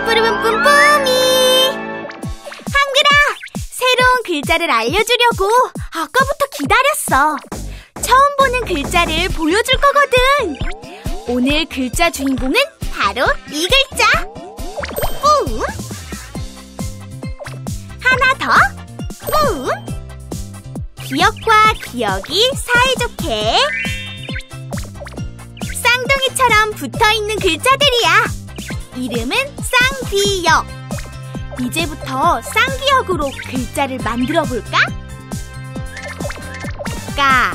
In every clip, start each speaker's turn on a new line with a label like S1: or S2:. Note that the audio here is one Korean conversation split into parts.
S1: 뿜뿌르뿜뿜뿜이. 한글아, 새로운 글자를 알려주려고 아까부터 기다렸어. 처음 보는 글자를 보여줄 거거든. 오늘 글자 주인공은 바로 이 글자, 뿜. 하나 더, 뿜. 기억과 기억이 사이좋게 쌍둥이처럼 붙어있는 글자들이야. 이름은 쌍귀역. 이제부터 쌍귀역으로 글자를 만들어 볼까? 까,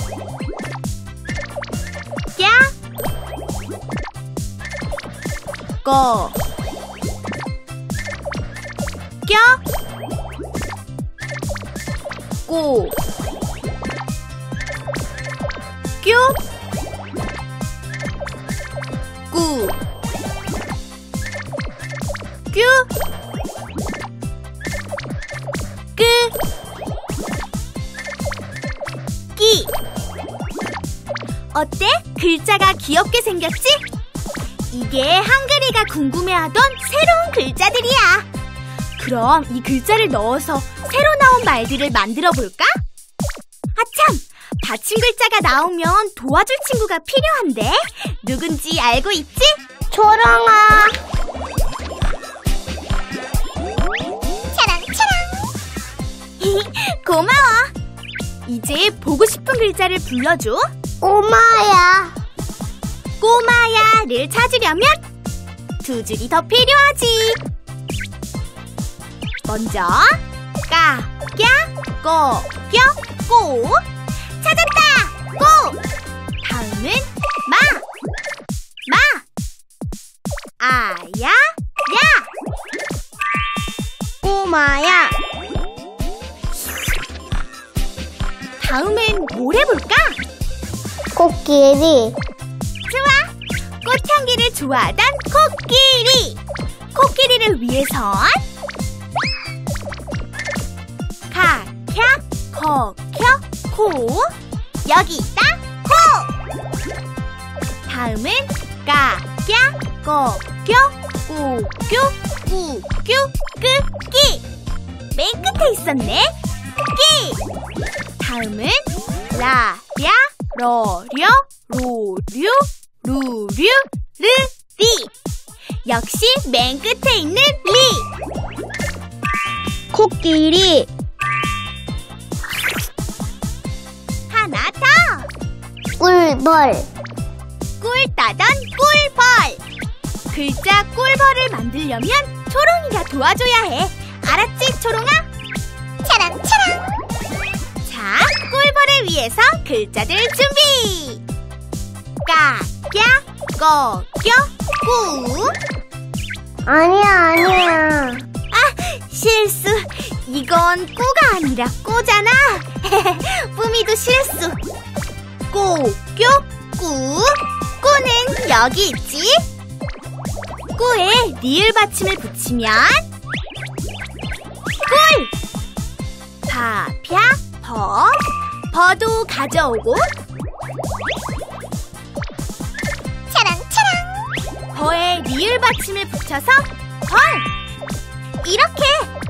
S1: 꺄, 꺼, 껴, 꼬, 뀨, 꾸, 뀨, 끄, 끼. 어때? 글자가 귀엽게 생겼지? 이게 한글이가 궁금해하던 새로운 글자들이야. 그럼 이 글자를 넣어서 새로 나온 말들을 만들어 볼까? 아참! 받침 글자가 나오면 도와줄 친구가 필요한데 누군지 알고 있지?
S2: 초롱아.
S1: 차랑차랑. 고마워. 이제 보고 싶은 글자를 불러줘.
S2: 꼬마야.
S1: 꼬마야를 찾으려면 두 줄이 더 필요하지. 먼저 까, 꺄, 꺼, 껴, 꼬. 찾았다! 꼬! 다음은 마. 아야, 야.
S2: 꼬마야.
S1: 다음은 뭘 해볼까?
S2: 코끼리.
S1: 좋아! 꽃향기를 좋아하던 코끼리. 코끼리를 위해선 가, 캬, 거, 켜, 코. 여기 있다, 코! 다음은 까, 꺄, 거, 껴, 꼬, 뀨, 꾸, 뀨, 끄, 끼. 맨 끝에 있었네, 끼! 다음은 라, 랴, 러, 려, 로, 류, 루, 류, 르, 리. 역시 맨 끝에 있는 리.
S2: 코끼리.
S1: 하나 더.
S2: 꿀벌.
S1: 꿀 따던 꿀벌. 글자 꿀벌을 만들려면 초롱이가 도와줘야 해. 알았지, 초롱아? 차랑차랑. 자, 꿀벌을 위해서 글자들 준비. 까, 꺄, 꺼, 껴, 꾸.
S2: 아니야.
S1: 아, 실수. 이건 꾸가 아니라 꼬잖아. 뿜이도 실수. 꼬, 뀨, 꾸. 꾸는 여기 있지. 꾸에 리을 받침을 붙이면 꿀. 바, 펴, 버. 버도 가져오고 차랑차랑. 버에 리을 받침을 붙여서 벌. 이렇게.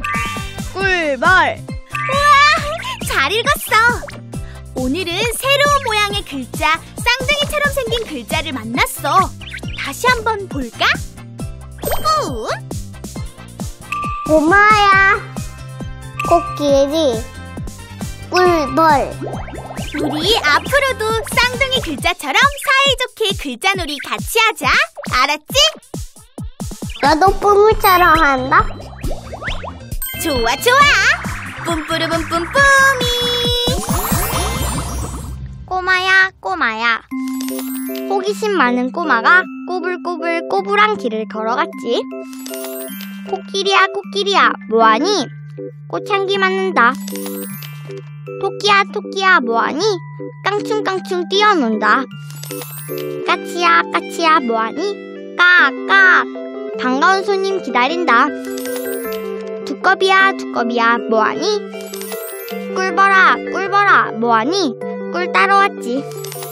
S2: 꿀벌.
S1: 우와, 잘 읽었어. 오늘은 새로운 모양의 글자, 쌍둥이처럼 생긴 글자를 만났어. 다시 한번 볼까? 뿜.
S2: 꼬마야. 코끼리. 꿀벌.
S1: 우리 앞으로도 쌍둥이 글자처럼 사이좋게 글자놀이 같이 하자. 알았지?
S2: 나도 뿜이처럼 한다.
S1: 좋아, 좋아. 뿜뿌르뿜뿜뿜이.
S2: 꼬마야, 꼬마야. 호기심 많은 꼬마가 꼬불꼬불 꼬불한 길을 걸어갔지. 코끼리야, 코끼리야, 뭐하니? 꽃향기 맡는다. 토끼야, 토끼야, 뭐하니? 깡충깡충 뛰어논다. 까치야, 까치야, 뭐하니? 까까, 반가운 손님 기다린다. 두꺼비야, 두꺼비야, 뭐하니? 꿀벌아, 꿀벌아, 뭐하니? 꿀 따러 왔지.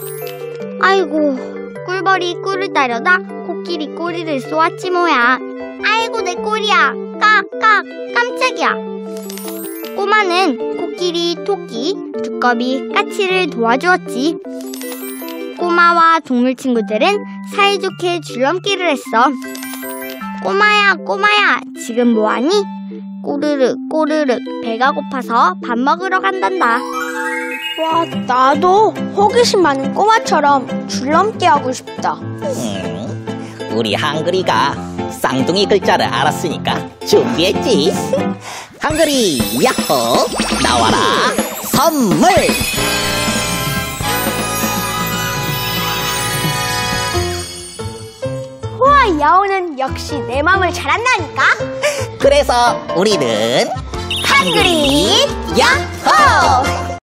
S2: 아이고, 꿀벌이 꿀을 따려다 코끼리 꼬리를 쏘았지 뭐야. 아이고 내 꼬리야. 깜짝이야. 꼬마는 코끼리, 토끼, 두꺼비, 까치를 도와주었지. 꼬마와 동물 친구들은 사이좋게 줄넘기를 했어. 꼬마야, 지금 뭐하니? 꼬르륵, 배가 고파서 밥 먹으러 간단다.
S3: 와, 나도 호기심 많은 꼬마처럼 줄넘기 하고 싶다.
S4: 우리 한글이가 쌍둥이 글자를 알았으니까 준비했지. 한글이 야호 나와라 선물.
S3: 우와, 야호는 역시 내 맘을 잘 안다니까.
S4: 그래서 우리는 한글이 야호.